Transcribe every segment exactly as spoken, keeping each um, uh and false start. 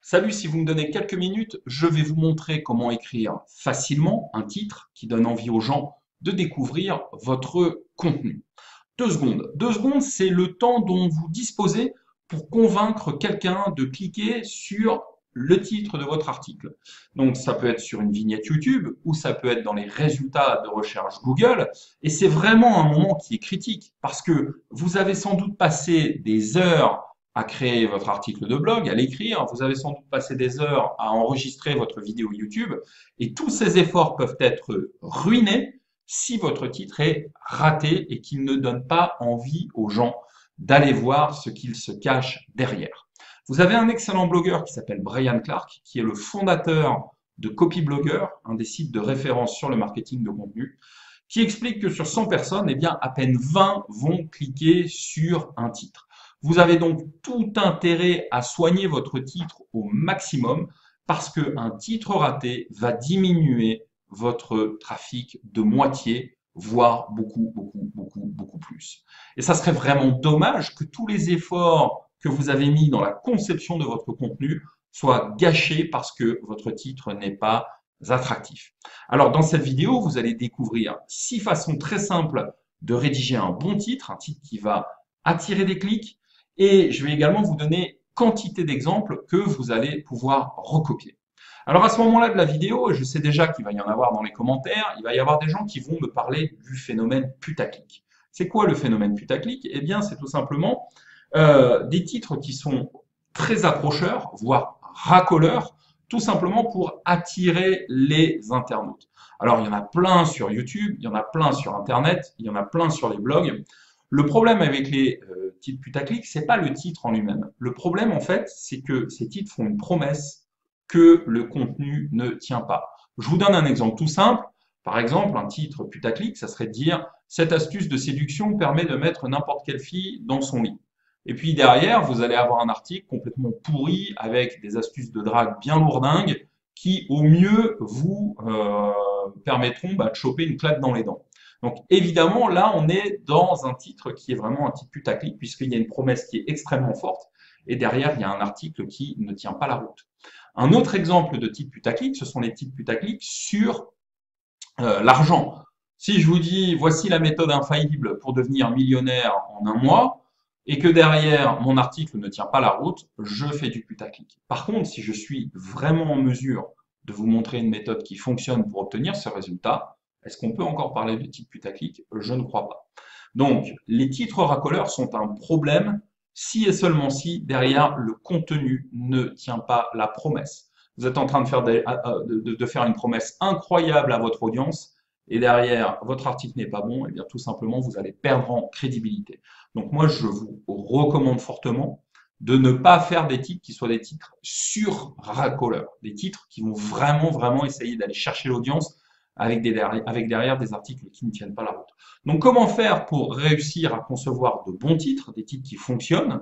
Salut, si vous me donnez quelques minutes, je vais vous montrer comment écrire facilement un titre qui donne envie aux gens de découvrir votre contenu. Deux secondes. Deux secondes, c'est le temps dont vous disposez pour convaincre quelqu'un de cliquer sur le titre de votre article. Donc ça peut être sur une vignette YouTube ou ça peut être dans les résultats de recherche Google. Et c'est vraiment un moment qui est critique parce que vous avez sans doute passé des heures à créer votre article de blog, à l'écrire, vous avez sans doute passé des heures à enregistrer votre vidéo YouTube et tous ces efforts peuvent être ruinés si votre titre est raté et qu'il ne donne pas envie aux gens d'aller voir ce qu'il se cache derrière. Vous avez un excellent blogueur qui s'appelle Brian Clark, qui est le fondateur de Copyblogger, un des sites de référence sur le marketing de contenu, qui explique que sur cent personnes, eh bien, à peine vingt vont cliquer sur un titre. Vous avez donc tout intérêt à soigner votre titre au maximum parce qu'un titre raté va diminuer votre trafic de moitié, voire beaucoup, beaucoup, beaucoup, beaucoup plus. Et ça serait vraiment dommage que tous les efforts que vous avez mis dans la conception de votre contenu soient gâchés parce que votre titre n'est pas attractif. Alors, dans cette vidéo, vous allez découvrir six façons très simples de rédiger un bon titre, un titre qui va attirer des clics, et je vais également vous donner quantité d'exemples que vous allez pouvoir recopier. Alors à ce moment-là de la vidéo, je sais déjà qu'il va y en avoir dans les commentaires, il va y avoir des gens qui vont me parler du phénomène putaclic. C'est quoi le phénomène putaclic? Eh bien, c'est tout simplement euh, des titres qui sont très accrocheurs, voire racoleurs, tout simplement pour attirer les internautes. Alors, il y en a plein sur YouTube, il y en a plein sur Internet, il y en a plein sur les blogs. Le problème avec les euh, titres putaclic, c'est pas le titre en lui-même. Le problème, en fait, c'est que ces titres font une promesse que le contenu ne tient pas. Je vous donne un exemple tout simple. Par exemple, un titre putaclic, ça serait de dire « Cette astuce de séduction permet de mettre n'importe quelle fille dans son lit ». Et puis derrière, vous allez avoir un article complètement pourri avec des astuces de drague bien lourdingues qui, au mieux, vous euh, permettront bah, de choper une claque dans les dents. Donc évidemment, là, on est dans un titre qui est vraiment un titre putaclic puisqu'il y a une promesse qui est extrêmement forte et derrière, il y a un article qui ne tient pas la route. Un autre exemple de titre putaclic, ce sont les titres putaclic sur euh, l'argent. Si je vous dis, voici la méthode infaillible pour devenir millionnaire en un mois, et que derrière, mon article ne tient pas la route, je fais du putaclic. Par contre, si je suis vraiment en mesure de vous montrer une méthode qui fonctionne pour obtenir ce résultat, est-ce qu'on peut encore parler de titre putaclic? Je ne crois pas. Donc, les titres racoleurs sont un problème si et seulement si, derrière, le contenu ne tient pas la promesse. Vous êtes en train de faire, des, de, de faire une promesse incroyable à votre audience, et derrière, votre article n'est pas bon, et bien tout simplement, vous allez perdre en crédibilité. Donc moi, je vous recommande fortement de ne pas faire des titres qui soient des titres sur racoleurs, des titres qui vont vraiment, vraiment essayer d'aller chercher l'audience avec, des, avec derrière des articles qui ne tiennent pas la route. Donc comment faire pour réussir à concevoir de bons titres, des titres qui fonctionnent,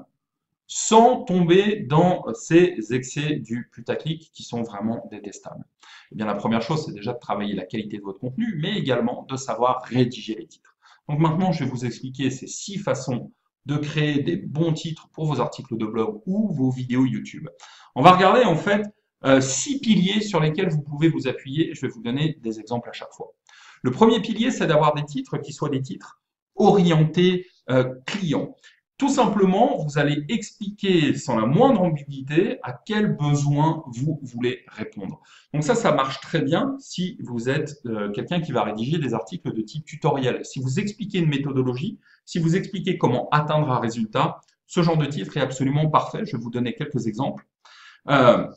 sans tomber dans ces excès du putaclic qui sont vraiment détestables? Eh bien, la première chose, c'est déjà de travailler la qualité de votre contenu, mais également de savoir rédiger les titres. Donc maintenant, je vais vous expliquer ces six façons de créer des bons titres pour vos articles de blog ou vos vidéos YouTube. On va regarder en fait euh, six piliers sur lesquels vous pouvez vous appuyer. Je vais vous donner des exemples à chaque fois. Le premier pilier, c'est d'avoir des titres qui soient des titres orientés euh, clients. Tout simplement, vous allez expliquer sans la moindre ambiguïté à quel besoin vous voulez répondre. Donc ça, ça marche très bien si vous êtes euh, quelqu'un qui va rédiger des articles de type tutoriel. Si vous expliquez une méthodologie, si vous expliquez comment atteindre un résultat, ce genre de titre est absolument parfait. Je vais vous donner quelques exemples. Euh,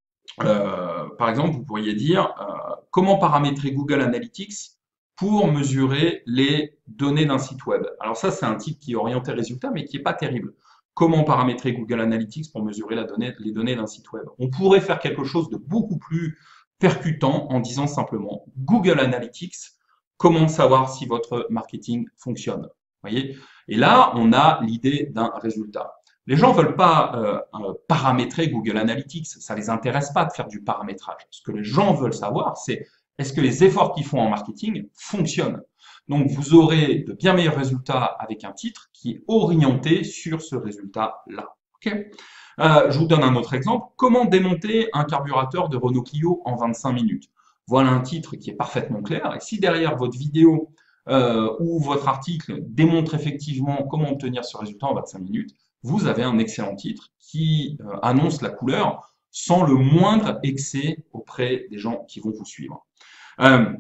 euh, par exemple, vous pourriez dire euh, comment paramétrer Google Analytics pour mesurer les données d'un site web. Alors ça, c'est un titre qui est orienté résultat, mais qui n'est pas terrible. Comment paramétrer Google Analytics pour mesurer la donnée, les données d'un site web? On pourrait faire quelque chose de beaucoup plus percutant en disant simplement Google Analytics, comment savoir si votre marketing fonctionne. Voyez? Et là, on a l'idée d'un résultat. Les gens ne veulent pas euh, paramétrer Google Analytics, ça ne les intéresse pas de faire du paramétrage. Ce que les gens veulent savoir, c'est est-ce que les efforts qu'ils font en marketing fonctionnent? Donc, vous aurez de bien meilleurs résultats avec un titre qui est orienté sur ce résultat-là. Okay, Euh, je vous donne un autre exemple. Comment démonter un carburateur de Renault Clio en vingt-cinq minutes? Voilà un titre qui est parfaitement clair. Et si derrière votre vidéo euh, ou votre article démontre effectivement comment obtenir ce résultat en vingt-cinq minutes, vous avez un excellent titre qui euh, annonce la couleur sans le moindre excès auprès des gens qui vont vous suivre. Euh,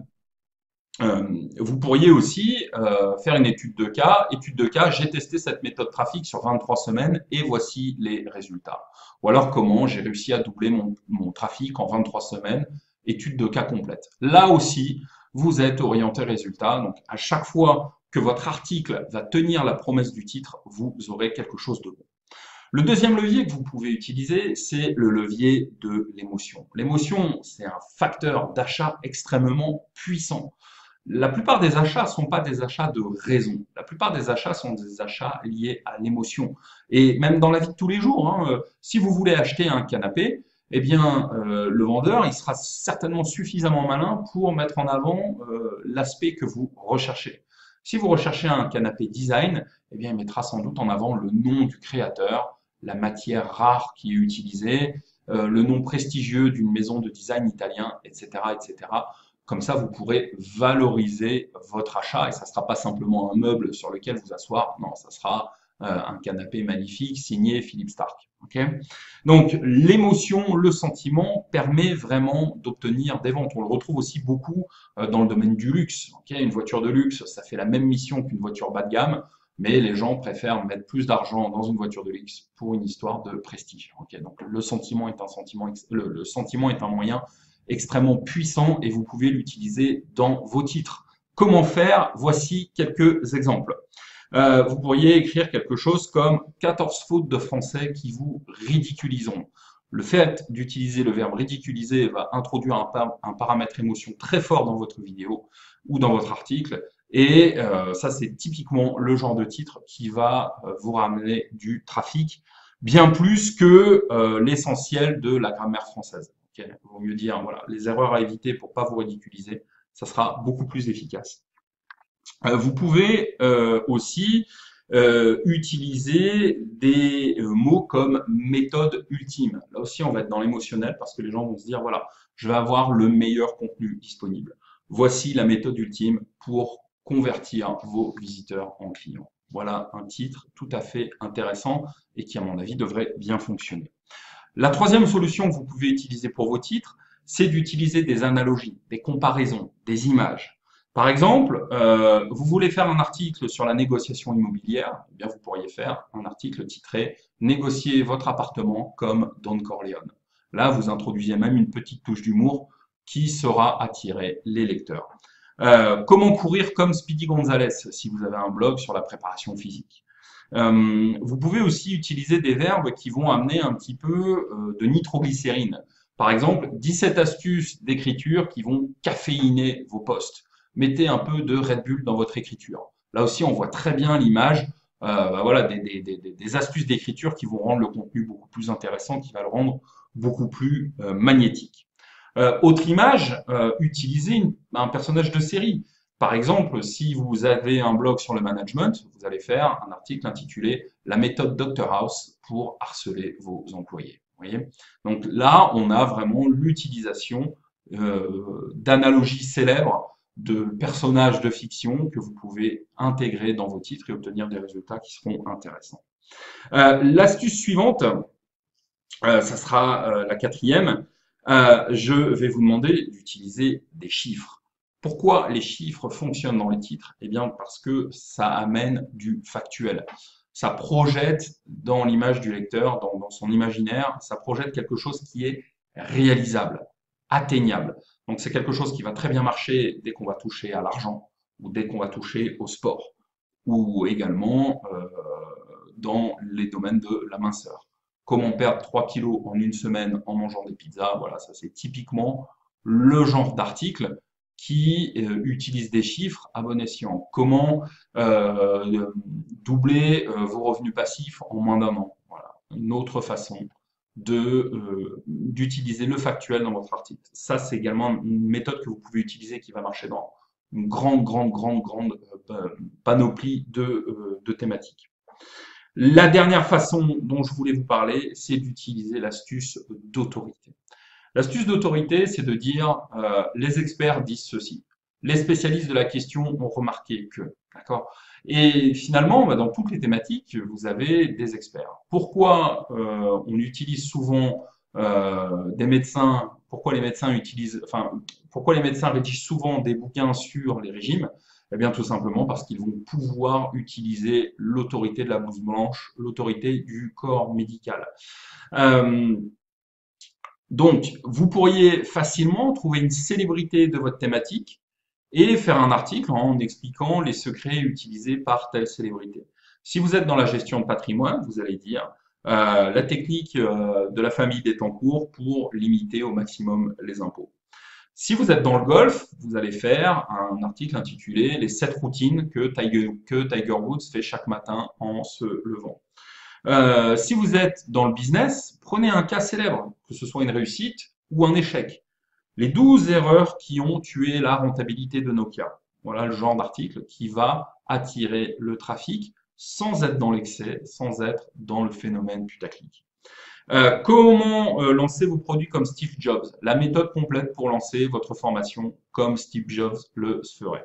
euh, vous pourriez aussi euh, faire une étude de cas. Étude de cas, j'ai testé cette méthode trafic sur vingt-trois semaines et voici les résultats. Ou alors comment j'ai réussi à doubler mon, mon trafic en vingt-trois semaines. Étude de cas complète. Là aussi, vous êtes orienté résultat. Donc à chaque fois que votre article va tenir la promesse du titre, vous aurez quelque chose de bon. Le deuxième levier que vous pouvez utiliser, c'est le levier de l'émotion. L'émotion, c'est un facteur d'achat extrêmement puissant. La plupart des achats ne sont pas des achats de raison. La plupart des achats sont des achats liés à l'émotion. Et même dans la vie de tous les jours, hein, euh, si vous voulez acheter un canapé, eh bien, euh, le vendeur, il sera certainement suffisamment malin pour mettre en avant euh, l'aspect que vous recherchez. Si vous recherchez un canapé design, eh bien, il mettra sans doute en avant le nom du créateur, la matière rare qui est utilisée, euh, le nom prestigieux d'une maison de design italien, et cetera, et cetera. Comme ça, vous pourrez valoriser votre achat et ça ne sera pas simplement un meuble sur lequel vous asseoir. Non, ça sera euh, un canapé magnifique signé Philippe Starck. Okay, donc, l'émotion, le sentiment permet vraiment d'obtenir des ventes. On le retrouve aussi beaucoup euh, dans le domaine du luxe. Okay, une voiture de luxe, ça fait la même mission qu'une voiture bas de gamme, mais les gens préfèrent mettre plus d'argent dans une voiture de luxe pour une histoire de prestige. Okay, donc, le sentiment est un sentiment, le, le sentiment est un moyen extrêmement puissant et vous pouvez l'utiliser dans vos titres. Comment faire? Voici quelques exemples. Euh, vous pourriez écrire quelque chose comme quatorze fautes de français qui vous ridiculiseront. Le fait d'utiliser le verbe ridiculiser va introduire un, par un paramètre émotion très fort dans votre vidéo ou dans votre article. Et euh, ça, c'est typiquement le genre de titre qui va euh, vous ramener du trafic, bien plus que euh, l'essentiel de la grammaire française. Okay, il vaut mieux dire, voilà, les erreurs à éviter pour pas vous ridiculiser, ça sera beaucoup plus efficace. Euh, vous pouvez euh, aussi euh, utiliser des euh, mots comme méthode ultime. Là aussi, on va être dans l'émotionnel parce que les gens vont se dire, voilà, je vais avoir le meilleur contenu disponible. Voici la méthode ultime pour convertir vos visiteurs en clients. Voilà un titre tout à fait intéressant et qui, à mon avis, devrait bien fonctionner. La troisième solution que vous pouvez utiliser pour vos titres, c'est d'utiliser des analogies, des comparaisons, des images. Par exemple, euh, vous voulez faire un article sur la négociation immobilière, eh bien vous pourriez faire un article titré « Négocier votre appartement comme Don Corleone ». Là, vous introduisez même une petite touche d'humour qui saura attirer les lecteurs. Euh, comment courir comme Speedy Gonzalez si vous avez un blog sur la préparation physique. Euh, vous pouvez aussi utiliser des verbes qui vont amener un petit peu euh, de nitroglycérine. Par exemple, dix-sept astuces d'écriture qui vont caféiner vos posts. Mettez un peu de Red Bull dans votre écriture. Là aussi, on voit très bien l'image, euh, bah voilà, des, des, des, des astuces d'écriture qui vont rendre le contenu beaucoup plus intéressant, qui va le rendre beaucoup plus euh, magnétique. Euh, autre image, euh, utilisez une, un personnage de série. Par exemple, si vous avez un blog sur le management, vous allez faire un article intitulé « La méthode docteur House pour harceler vos employés ». Vous voyez, donc là, on a vraiment l'utilisation euh, d'analogies célèbres de personnages de fiction que vous pouvez intégrer dans vos titres et obtenir des résultats qui seront intéressants. Euh, L'astuce suivante, euh, ça sera euh, la quatrième. Euh, je vais vous demander d'utiliser des chiffres. Pourquoi les chiffres fonctionnent dans les titres? Eh bien, parce que ça amène du factuel. Ça projette dans l'image du lecteur, dans, dans son imaginaire, ça projette quelque chose qui est réalisable, atteignable. Donc, c'est quelque chose qui va très bien marcher dès qu'on va toucher à l'argent ou dès qu'on va toucher au sport ou également euh, dans les domaines de la minceur. Comment perdre trois kilos en une semaine en mangeant des pizzas? Voilà, ça c'est typiquement le genre d'article qui euh, utilise des chiffres à bon escient. Comment euh, doubler euh, vos revenus passifs en moins d'un an? Voilà, une autre façon de euh, d'utiliser le factuel dans votre article. Ça, c'est également une méthode que vous pouvez utiliser qui va marcher dans une grande, grande, grande, grande euh, panoplie de, euh, de thématiques. La dernière façon dont je voulais vous parler, c'est d'utiliser l'astuce d'autorité. L'astuce d'autorité, c'est de dire euh, les experts disent ceci. Les spécialistes de la question ont remarqué que, d'accord? Et finalement, bah, dans toutes les thématiques, vous avez des experts. Pourquoi euh, on utilise souvent euh, des médecins? Pourquoi les médecins utilisent, enfin, pourquoi les médecins rédigent souvent des bouquins sur les régimes? Eh bien, tout simplement parce qu'ils vont pouvoir utiliser l'autorité de la blouse blanche, l'autorité du corps médical. Euh, donc, vous pourriez facilement trouver une célébrité de votre thématique et faire un article en expliquant les secrets utilisés par telle célébrité. Si vous êtes dans la gestion de patrimoine, vous allez dire euh, la technique euh, de la famille Bettencourt pour limiter au maximum les impôts. Si vous êtes dans le golf, vous allez faire un article intitulé « Les sept routines que Tiger, que Tiger Woods fait chaque matin en se levant ». Euh, si vous êtes dans le business, prenez un cas célèbre, que ce soit une réussite ou un échec. Les douze erreurs qui ont tué la rentabilité de Nokia. Voilà le genre d'article qui va attirer le trafic sans être dans l'excès, sans être dans le phénomène putaclic. Euh, comment euh, lancer vos produits comme Steve Jobs? La méthode complète pour lancer votre formation comme Steve Jobs le ferait.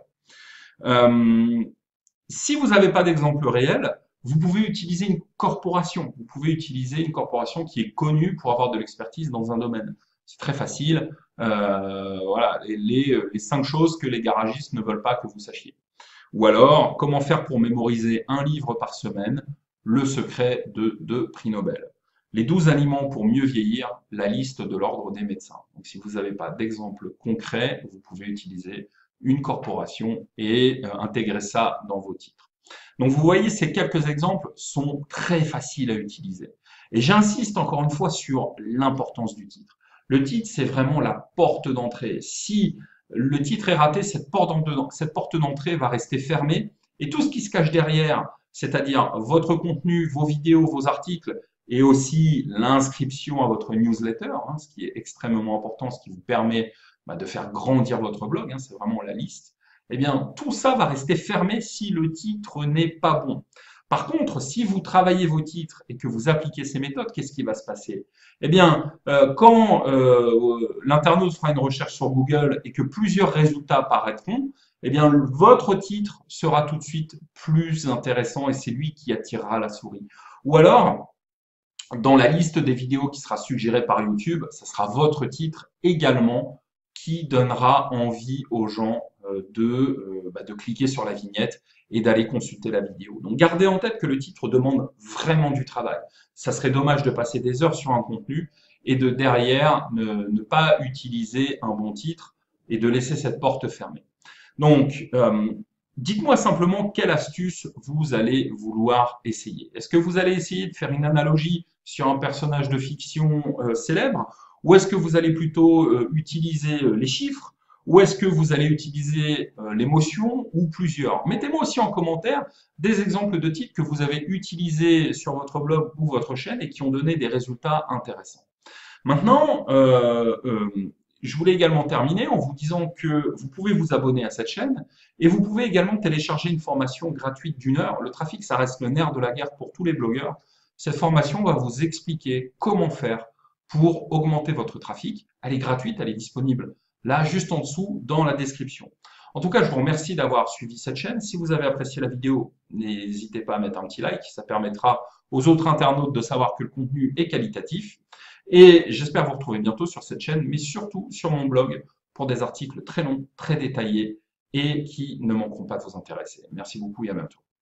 Euh, si vous n'avez pas d'exemple réel, vous pouvez utiliser une corporation. Vous pouvez utiliser une corporation qui est connue pour avoir de l'expertise dans un domaine. C'est très facile. Euh, voilà, les, les cinq choses que les garagistes ne veulent pas que vous sachiez. Ou alors, comment faire pour mémoriser un livre par semaine? Le secret de deux prix Nobel. Les douze aliments pour mieux vieillir, la liste de l'ordre des médecins. Donc, si vous n'avez pas d'exemple concret, vous pouvez utiliser une corporation et euh, intégrer ça dans vos titres. Donc, vous voyez, ces quelques exemples sont très faciles à utiliser. Et j'insiste encore une fois sur l'importance du titre. Le titre, c'est vraiment la porte d'entrée. Si le titre est raté, cette porte d'entrée va rester fermée et tout ce qui se cache derrière, c'est-à-dire votre contenu, vos vidéos, vos articles et aussi l'inscription à votre newsletter, hein, ce qui est extrêmement important, ce qui vous permet bah, de faire grandir votre blog, hein, c'est vraiment la liste, eh bien tout ça va rester fermé si le titre n'est pas bon. Par contre, si vous travaillez vos titres et que vous appliquez ces méthodes, qu'est-ce qui va se passer? Eh bien, euh, quand euh, l'internaute fera une recherche sur Google et que plusieurs résultats apparaîtront, eh bien, votre titre sera tout de suite plus intéressant et c'est lui qui attirera la souris. Ou alors, dans la liste des vidéos qui sera suggérée par YouTube, ce sera votre titre également qui donnera envie aux gens de, euh, bah, de cliquer sur la vignette et d'aller consulter la vidéo. Donc gardez en tête que le titre demande vraiment du travail. Ça serait dommage de passer des heures sur un contenu et de derrière ne, ne pas utiliser un bon titre et de laisser cette porte fermée. Donc, euh, dites-moi simplement quelle astuce vous allez vouloir essayer. Est-ce que vous allez essayer de faire une analogie sur un personnage de fiction euh, célèbre ou est-ce que vous allez plutôt euh, utiliser euh, les chiffres ou est-ce que vous allez utiliser euh, l'émotion ou plusieurs? Mettez-moi aussi en commentaire des exemples de titres que vous avez utilisés sur votre blog ou votre chaîne et qui ont donné des résultats intéressants. Maintenant, euh, euh, je voulais également terminer en vous disant que vous pouvez vous abonner à cette chaîne et vous pouvez également télécharger une formation gratuite d'une heure. Le trafic, ça reste le nerf de la guerre pour tous les blogueurs. Cette formation va vous expliquer comment faire pour augmenter votre trafic. Elle est gratuite, elle est disponible là, juste en dessous, dans la description. En tout cas, je vous remercie d'avoir suivi cette chaîne. Si vous avez apprécié la vidéo, n'hésitez pas à mettre un petit like. Ça permettra aux autres internautes de savoir que le contenu est qualitatif. Et j'espère vous retrouver bientôt sur cette chaîne, mais surtout sur mon blog pour des articles très longs, très détaillés et qui ne manqueront pas de vous intéresser. Merci beaucoup et à bientôt.